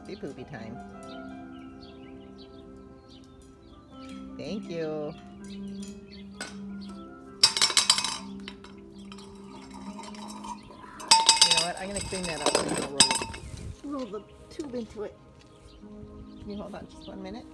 poopy poopy time. Thank you. You know what? I'm gonna clean that up and I'm gonna roll the tube into it. Can you hold on just 1 minute?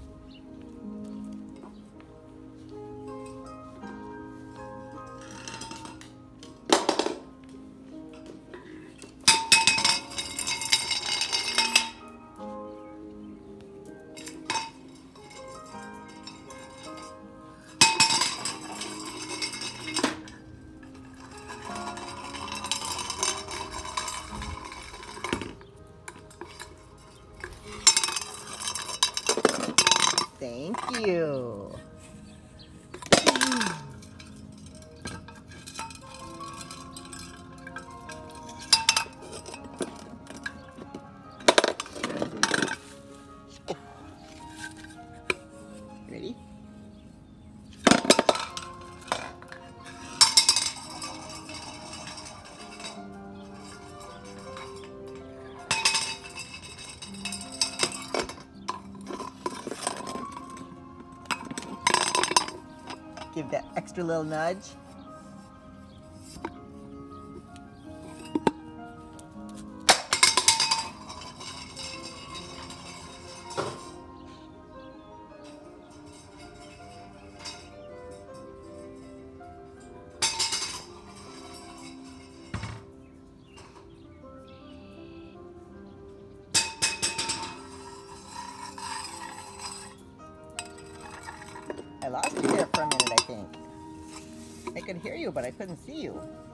Thank you. Ready? Give that extra little nudge. I lost you there for a minute, I think. I could hear you, but I couldn't see you.